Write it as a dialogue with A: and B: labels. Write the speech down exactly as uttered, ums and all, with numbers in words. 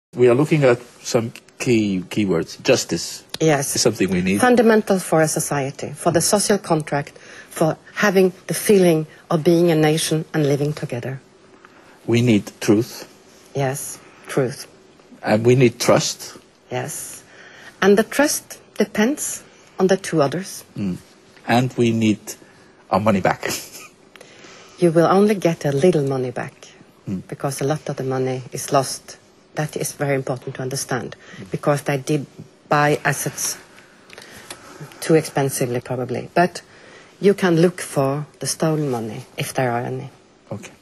A: We are looking at some key keywords. Justice.
B: Yes.
A: Is something we need.
B: Fundamental for a society, for the social contract, for having the feeling of being a nation and living together.
A: We need truth.
B: Yes, truth.
A: And we need trust.
B: Yes. And the trust depends on the two others.
A: Mm. And we need our money back.
B: You will only get a little money back,
A: mm.
B: because a lot of the money is lost. That is very important to understand, mm. because they did buy assets too expensively, probably. But you can look for the stolen money, if there are any.
A: Okay.